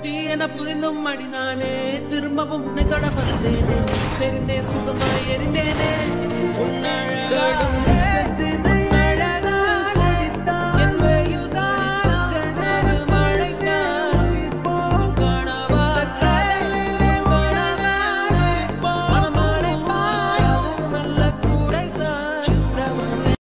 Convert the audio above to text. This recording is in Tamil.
நீ என புரிந்தும் அடி நானே திரும்பவும் உன்னை தொட வந்தேனே தெரிந்தே சுகமாய் எரிந்தேனே உன்னழகாடும்